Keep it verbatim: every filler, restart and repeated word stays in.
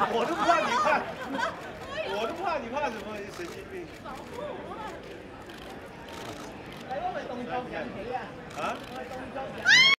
我都怕你怕，我都怕你怕什么神经病。 你嗰咪動作引起啊？ 啊？ 動作引起。